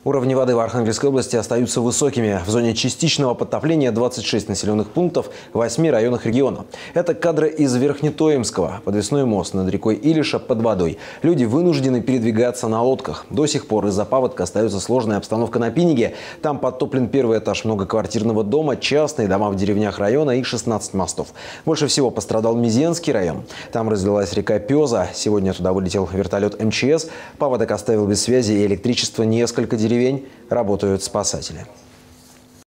Уровни воды в Архангельской области остаются высокими. В зоне частичного подтопления 26 населенных пунктов в 8 районах региона. Это кадры из Верхнетоемского. Подвесной мост над рекой Илиша под водой. Люди вынуждены передвигаться на лодках. До сих пор из-за паводка остается сложная обстановка на Пиниге. Там подтоплен первый этаж многоквартирного дома, частные дома в деревнях района и 16 мостов. Больше всего пострадал Мизенский район. Там разлилась река Пёза. Сегодня туда вылетел вертолет МЧС. Паводок оставил без связи и электричества несколько деревень. Работают спасатели.